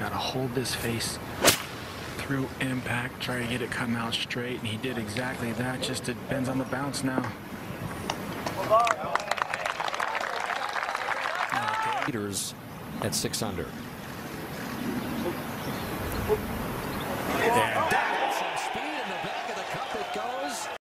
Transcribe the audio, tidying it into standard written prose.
got to hold this face through impact, try to get it come out straight, and he did exactly that. Just depends on the bounce now. Leaders at 6 under.